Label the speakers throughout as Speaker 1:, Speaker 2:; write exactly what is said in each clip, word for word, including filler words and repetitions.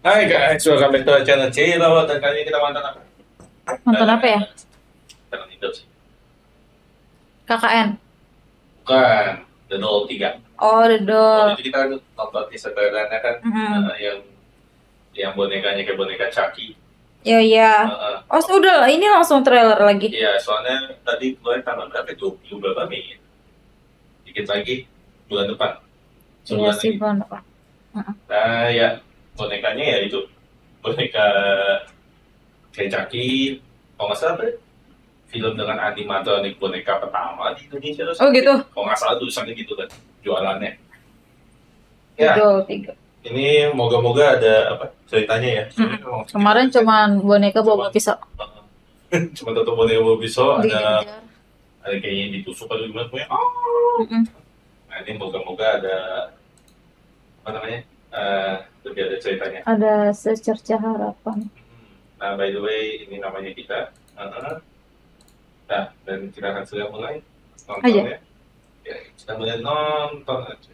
Speaker 1: Hai guys, welcome back to our channel Cirawat dan kali ini kita nonton apa?
Speaker 2: Nonton apa ya?
Speaker 1: Channel Indo sih.
Speaker 2: K K N.
Speaker 1: Bukan, The Doll tiga.
Speaker 2: Oh, The
Speaker 1: Waktu
Speaker 2: Doll.
Speaker 1: itu kita nonton di trailernya kan,
Speaker 2: Mm-mm.
Speaker 1: eh, yang yang bonekanya kayak boneka Chucky.
Speaker 2: Ya, ya.
Speaker 1: Eh,
Speaker 2: Oh, sudah lah. Ini langsung trailer lagi.
Speaker 1: Iya, soalnya tadi keluar tanggal berapa? dua puluh berapa Mei? Dikit lagi bulan depan.
Speaker 2: Iya
Speaker 1: Sebulan
Speaker 2: sih,
Speaker 1: lagi.
Speaker 2: bukan apa. Mm-mm.
Speaker 1: Nah, ya bonekanya ya itu boneka kayak Chucky. Kalau nggak salah apa ya? Film dengan animatronik boneka pertama di Indonesia terus.
Speaker 2: Oh, gitu.
Speaker 1: Kalau nggak salah tulisannya gitu kan jualannya.
Speaker 2: The
Speaker 1: Ya,
Speaker 2: Doll tiga.
Speaker 1: ini moga-moga ada apa ceritanya ya. Soalnya
Speaker 2: Mm-mm.
Speaker 1: memang
Speaker 2: Kemarin
Speaker 1: kita-
Speaker 2: cuman boneka bawa
Speaker 1: Cuman-
Speaker 2: pisau.
Speaker 1: cuma tutup boneka bawa pisau, ada
Speaker 2: Dikejar.
Speaker 1: ada kayaknya ditusuk atau gimana pokoknya. Oh.
Speaker 2: Mm-mm.
Speaker 1: Nah ini moga-moga ada apa namanya eh lebih ada ceritanya.
Speaker 2: Ada secerca harapan.
Speaker 1: Nah by the way ini namanya kita. Uh-huh. Nah dan kita akan segera mulai nontonnya. Ya kita mulai nonton aja.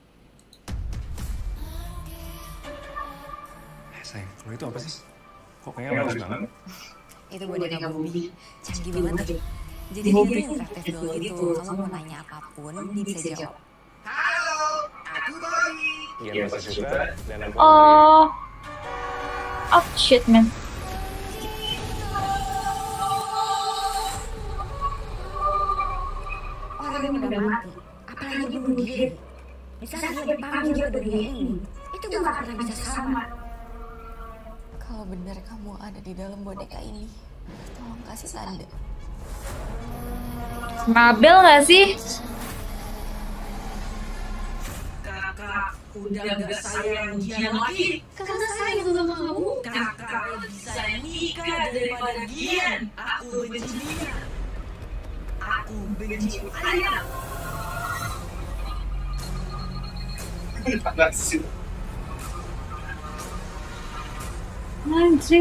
Speaker 3: Eh sayang, kalau itu apa sih? Kok kayaknya bagus banget?
Speaker 4: Itu boneka Bobby, canggih banget deh. Jadi dia interaktif doang gitu, kamu mau nanya apapun, dia bisa jawab.
Speaker 3: Iya masih suka dan aku
Speaker 2: Oh. Oh, shit, man.
Speaker 4: Orang yang udah mati, apalagi bunuh diri. Bisa dia dipanggil ke dunia ini, itu gak pernah bisa sama. Kalau benar kamu ada di dalam boneka ini, tolong kasih tanda.
Speaker 2: Mabel gak sih?
Speaker 5: Kakak udah gak sayang dia lagi.
Speaker 4: Karena saya sama kamu.
Speaker 5: Kakak lebih sayang Nika daripada Gian. Aku benci dia. Aku benci ayah.
Speaker 1: Panas sih.
Speaker 2: Anjir.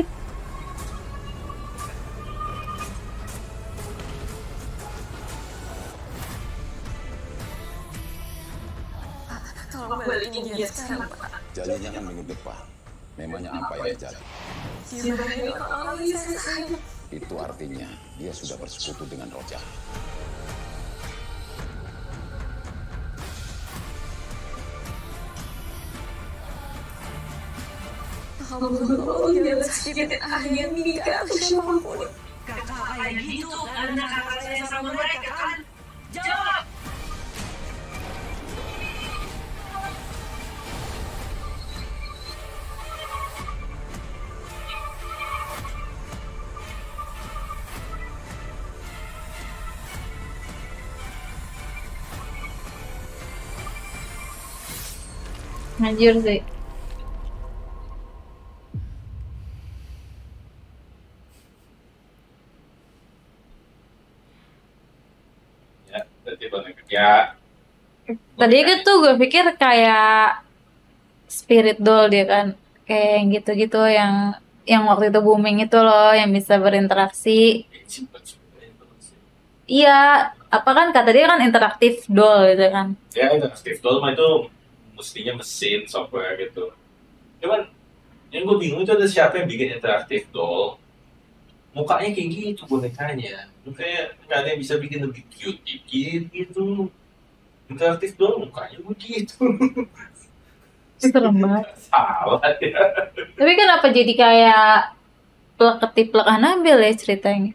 Speaker 4: Tolong balikin dia sekarang, Pak.
Speaker 6: Jadinya kan minggu depan. Memangnya apa yang terjadi?
Speaker 4: Dia ini orang yang saya sayang.
Speaker 6: Itu artinya dia sudah bersekutu dengan roh jahat.
Speaker 4: Tolong jangan sakitin ayah Nika atau siapapun.
Speaker 5: Kakak kayak gitu karena kakak sayang sama mereka kan? Jawab.
Speaker 2: Anjir sih.
Speaker 1: Ya, berarti boneka. Ya,
Speaker 2: Tadi kan tuh gue pikir kayak spirit doll dia kan. Kayak yang gitu-gitu yang yang waktu itu booming itu loh yang bisa berinteraksi.
Speaker 1: simpen sebenarnya terus sih.
Speaker 2: Iya, apa kan kata dia kan interaktif doll gitu kan.
Speaker 1: Ya interaktif doll mah itu mestinya mesin software gitu. Cuman yang gue bingung itu ada siapa yang bikin interaktif doll mukanya kayak gitu bonekanya. Kayak nggak ada yang bisa bikin lebih cute dikit gitu. Interaktif doll mukanya begitu.
Speaker 2: Serem banget.
Speaker 1: Salah ya.
Speaker 2: Tapi kenapa jadi kayak plek ketiplek Anabel ya ceritanya?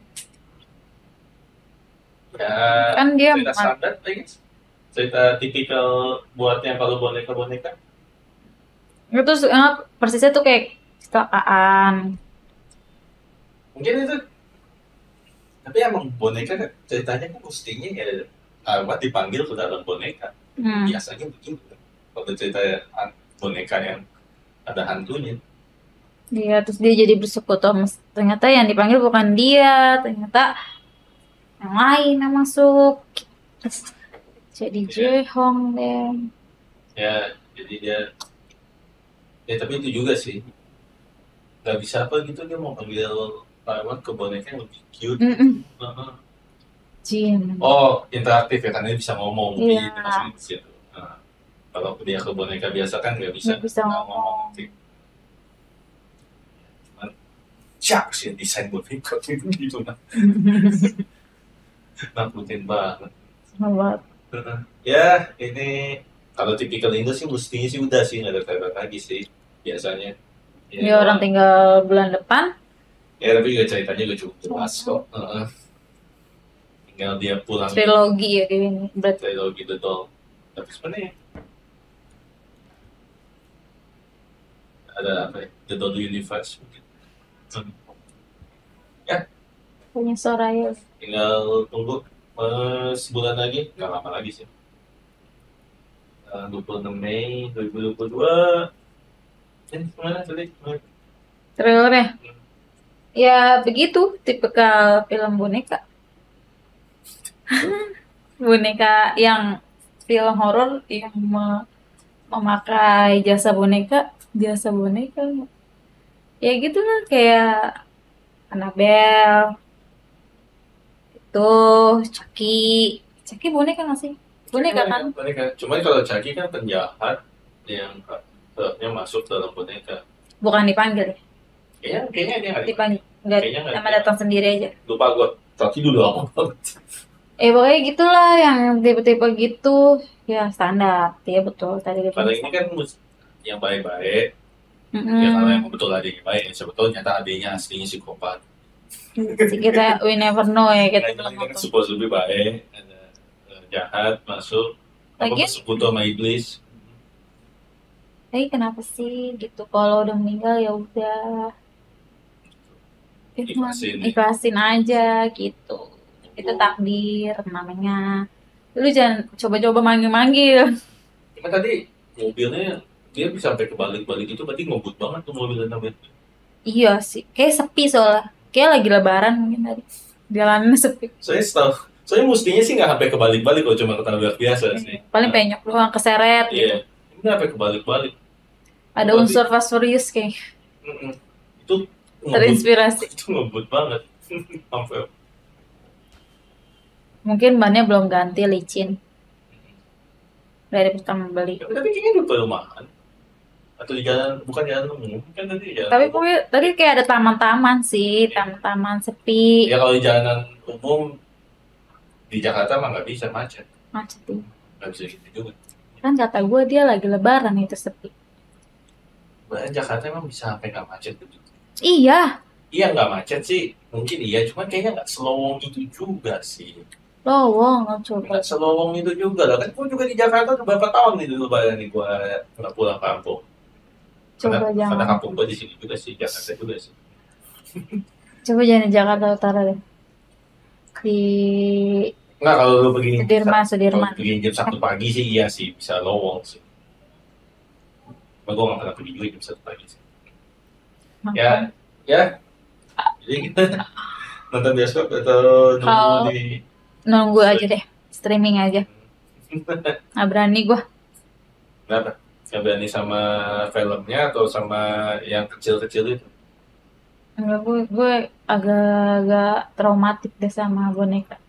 Speaker 1: Ya,
Speaker 2: Kan dia
Speaker 1: cerita
Speaker 2: man-
Speaker 1: standar, I guess. Cerita tipikal buat yang kalau boneka-boneka.
Speaker 2: Terus eh, persisnya tuh kayak kecelakaan.
Speaker 1: Mungkin itu. Tapi emang boneka kan ceritanya kan mestinya ya apa dipanggil ke dalam boneka.
Speaker 2: Hmm.
Speaker 1: Biasanya begitu. Kalau cerita han- boneka yang ada hantunya.
Speaker 2: Iya, terus dia jadi bersekutu sama ternyata yang dipanggil bukan dia, ternyata yang lain yang masuk. Terus jadi Jehong deh.
Speaker 1: Ya, jadi dia ya tapi itu juga sih. Gak bisa apa gitu dia mau ambil apa ke boneka yang lebih cute.
Speaker 2: Mm-mm.
Speaker 1: Heeh.
Speaker 2: Jin.
Speaker 1: Oh, interaktif ya karena dia bisa ngomong
Speaker 2: Iya.
Speaker 1: gitu maksudnya di situ. Nah, kalau dia ke boneka biasa kan nggak bisa,
Speaker 2: Nggak bisa
Speaker 1: nggak
Speaker 2: ngomong.
Speaker 1: gitu. jak sih desain boneka itu gitu nah. Nakutin banget.
Speaker 2: Banget.
Speaker 1: Ya ini kalau tipikal Indo sih mestinya sih udah sih nggak ada tanda lagi sih biasanya.
Speaker 2: Ya orang tinggal bulan depan.
Speaker 1: Ya tapi juga ceritanya juga cukup jelas kok. Heeh. Tinggal dia pulang
Speaker 2: Trilogi ya kayak gini. Berarti
Speaker 1: trilogi The Doll. Tapi sebenarnya ada apa ya? The Doll Universe mungkin. Hmm. Ya,
Speaker 2: punya Soraya.
Speaker 1: tinggal tunggu eh, sebulan lagi, nggak lama lagi sih. Eh, dua puluh enam Mei dua ribu dua puluh dua. Eh, mana tadi?
Speaker 2: Trailernya. Ya begitu, tipikal film boneka. Boneka yang film horor yang me- memakai jasa boneka, jasa boneka. Ya gitu lah kayak Annabelle, itu Chucky. Chucky boneka nggak sih? Boneka kan?
Speaker 1: Boneka. Cuman kalau Chucky kan penjahat yang nya masuk dalam boneka.
Speaker 2: Bukan dipanggil ya?
Speaker 1: Kayaknya kayaknya dia nggak
Speaker 2: Dipanggil, nggak,
Speaker 1: Kayaknya nggak
Speaker 2: sama
Speaker 1: ada.
Speaker 2: datang sendiri aja.
Speaker 1: lupa gue. Chucky dulu lama banget.
Speaker 2: Eh pokoknya gitulah yang tipe-tipe gitu. Ya standar, ya betul tadi dia
Speaker 1: Pada
Speaker 2: bilang.
Speaker 1: ini kan mus- yang baik-baik,
Speaker 2: Mm-mm.
Speaker 1: ya kalau yang betul adiknya baik, ya sebetulnya ternyata adiknya aslinya psikopat.
Speaker 2: Si kita we never know ya kita
Speaker 1: Nah,
Speaker 2: belum
Speaker 1: ini kan
Speaker 2: nonton.
Speaker 1: supposed to be baik, ada eh, jahat masuk, apa
Speaker 2: Lagian-
Speaker 1: bersekutu sama iblis.
Speaker 2: Tapi kenapa sih gitu? Kalau udah meninggal ya udah. Itu mah
Speaker 1: Ikhlasin.
Speaker 2: ikhlasin aja gitu. Itu takdir namanya. Lu jangan coba-coba manggil-manggil.
Speaker 1: Cuma tadi mobilnya dia bisa sampai kebalik-balik itu, berarti ngebut banget tuh mobilnya namanya.
Speaker 2: Iya sih, kayak sepi soalnya. Kayak lagi lebaran mungkin tadi. Jalannya sepi.
Speaker 1: Saya setahu, saya mestinya sih nggak sampai kebalik-balik kalau cuma ketabrak biasa sih.
Speaker 2: Paling
Speaker 1: Nah,
Speaker 2: penyok doang, keseret gitu.
Speaker 1: Iya, ini nggak sampai kebalik-balik.
Speaker 2: Ada
Speaker 1: Berarti-
Speaker 2: unsur Fast Furious kayak
Speaker 1: Mm-mm. Itu ngebut,
Speaker 2: terinspirasi.
Speaker 1: itu ngebut banget. Sampai
Speaker 2: Mungkin bannya belum ganti, licin. Dari pertama beli.
Speaker 1: tapi tadi kayaknya di perumahan atau di jalan, bukan jalan umum kan tadi di jalan
Speaker 2: Tapi
Speaker 1: umum.
Speaker 2: pokoknya tadi kayak ada taman-taman sih, taman-taman sepi.
Speaker 1: Ya kalau di jalanan umum di Jakarta mah nggak bisa macet,
Speaker 2: Macet tuh.
Speaker 1: nggak bisa gitu juga.
Speaker 2: Kan kata gue dia lagi lebaran itu sepi.
Speaker 1: Bahkan Jakarta emang bisa sampai nggak macet gitu.
Speaker 2: Iya,
Speaker 1: Iya nggak macet sih, mungkin iya, cuman kayaknya nggak selowong itu juga sih.
Speaker 2: lowong coba.
Speaker 1: Nggak selowong itu juga lah, kan gue juga di Jakarta udah berapa tahun nih dulu lebaran nih gue nggak pulang kampung.
Speaker 2: Coba
Speaker 1: Karena, karena
Speaker 2: jangan.
Speaker 1: kampung gue di sini juga sih, Jakarta juga sih.
Speaker 2: Coba jangan di Jakarta Utara deh. Di
Speaker 1: Nggak, kalau lu begini
Speaker 2: Sudirman, Sudirman.
Speaker 1: kalau begini jam satu pagi sih iya sih bisa lowong sih. Cuma gue nggak pernah pergi juga jam satu pagi sih. Ya, ya. Jadi kita nonton bioskop atau nunggu
Speaker 2: Kalau-
Speaker 1: di
Speaker 2: Nunggu aja deh, streaming aja. Nggak berani gue.
Speaker 1: Kenapa? Nggak berani sama filmnya atau sama yang kecil-kecil itu?
Speaker 2: Enggak, gue, gue agak-agak traumatik deh sama boneka.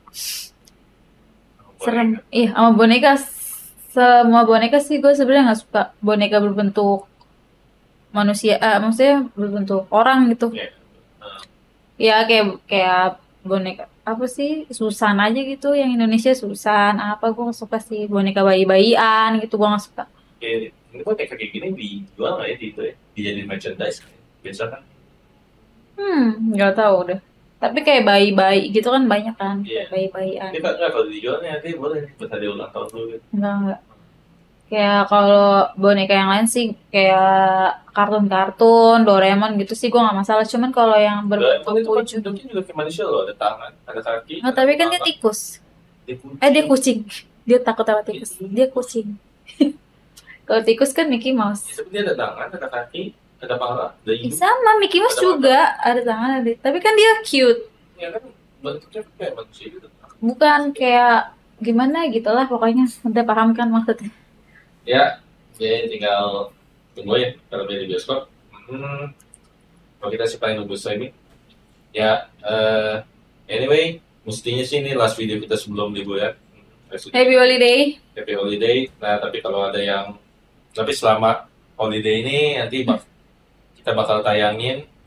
Speaker 2: Serem. Iya, sama boneka. Semua boneka sih gue sebenarnya nggak suka. Boneka berbentuk manusia, eh, maksudnya berbentuk orang gitu.
Speaker 1: Ya.
Speaker 2: Ya kayak kayak boneka apa sih Susan aja gitu, yang Indonesia Susan apa gue nggak suka sih, boneka bayi-bayian gitu gue nggak suka.
Speaker 1: Kayak, ini kok kayak kayak gini dijual nggak ya di itu ya? Dijadiin merchandise biasa kan?
Speaker 2: Hmm, nggak tahu deh. Tapi kayak bayi-bayi gitu kan banyak kan,
Speaker 1: Iya.
Speaker 2: kayak bayi-bayian.
Speaker 1: Ini kan nggak kalau dijualnya nanti boleh nih buat hadiah ulang tahun dulu gitu.
Speaker 2: Enggak enggak. Kayak kalau boneka yang lain sih kayak kartun-kartun, Doraemon gitu sih gue nggak masalah. Cuman kalau yang
Speaker 1: Doraemon
Speaker 2: berbentuk
Speaker 1: itu kan
Speaker 2: wujud,
Speaker 1: bentuknya juga kayak manusia loh, ada tangan, ada kaki.
Speaker 2: nggak,
Speaker 1: ada
Speaker 2: tapi kan dia
Speaker 1: kepala,
Speaker 2: tikus.
Speaker 1: dia kucing.
Speaker 2: Eh dia kucing. Dia takut sama tikus. Dia kucing. Kalau tikus kan Mickey Mouse.
Speaker 1: Ya, tapi dia ada tangan, ada kaki, ada kepala, ada
Speaker 2: Ih,
Speaker 1: hidung.
Speaker 2: sama Mickey Mouse
Speaker 1: Ada
Speaker 2: juga ada tangan ada. Tapi kan dia cute.
Speaker 1: Ya kan bentuknya kayak manusia gitu.
Speaker 2: Bukan kayak gimana gitu lah pokoknya. Udah paham kan maksudnya.
Speaker 1: Ya, jadi tinggal tunggu ya kalau di bioskop. Hmm, kalau kita sih paling nunggu streaming. Ya, eh, anyway, mestinya sih ini last video kita sebelum liburan.
Speaker 2: Happy holiday.
Speaker 1: Happy holiday. Nah, tapi kalau ada yang, tapi selama holiday ini nanti bak- kita bakal tayangin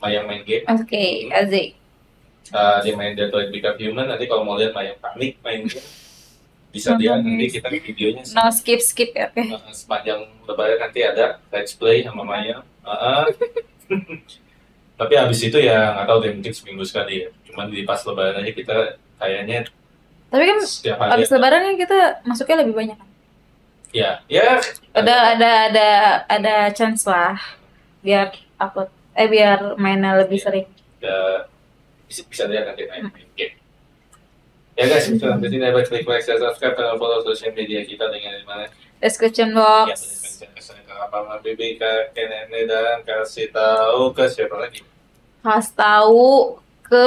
Speaker 1: Mayang main game.
Speaker 2: Oke, asik.
Speaker 1: Uh, dia main Detroit Become Human. Nanti kalau mau lihat Mayang panik main game, bisa dia nanti kita videonya
Speaker 2: No skip skip ya, oke.
Speaker 1: uh, sepanjang lebaran nanti ada let's play sama Mayang. Uh, tapi habis itu ya nggak tahu deh, mungkin seminggu sekali ya. Cuman di pas lebaran aja kita kayaknya
Speaker 2: Tapi kan
Speaker 1: setiap hari.
Speaker 2: abis lebaran kan kita masuknya lebih banyak kan?
Speaker 1: Ya, ya.
Speaker 2: Ada ada ada ada chance lah biar upload eh biar mainnya lebih sering.
Speaker 1: Ya, bisa bisa dia nanti main main game. Ya guys, itu sampai sini. Dapat klik like, share, subscribe, dan follow sosial media kita dengan di mana.
Speaker 2: Description
Speaker 1: Ya,
Speaker 2: box.
Speaker 1: kesan ke apa B B K, K N N, dan kasih tahu ke siapa lagi?
Speaker 2: Kasih tahu ke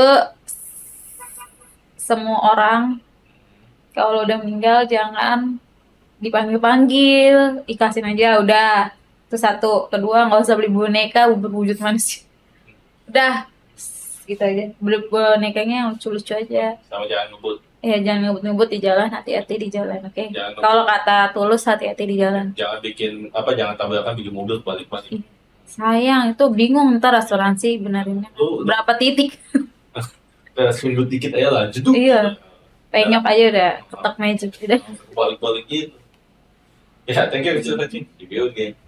Speaker 2: semua orang kalau udah meninggal jangan dipanggil-panggil, ikasin aja udah. Itu satu. Kedua, nggak usah beli boneka berwujud manusia. Udah, gitu aja. Beli bonekanya yang lucu-lucu aja.
Speaker 1: Sama jangan ngebut.
Speaker 2: Ya jangan ngebut-ngebut di jalan, hati-hati di jalan, oke?
Speaker 1: Jangan ngebut.
Speaker 2: Kalau kata Tulus, hati-hati di jalan.
Speaker 1: Jangan bikin apa, jangan tabrakan bikin mobil balik-balik.
Speaker 2: Sayang, itu bingung ntar asuransi benarinnya.
Speaker 1: Lu- lu-
Speaker 2: Berapa titik?
Speaker 1: Nah, sundut dikit aja lah, jeduk.
Speaker 2: Iya. Penyok aja udah, ketok magic udah.
Speaker 1: Balik-balik gitu. Ya, thank you for watching. Review game.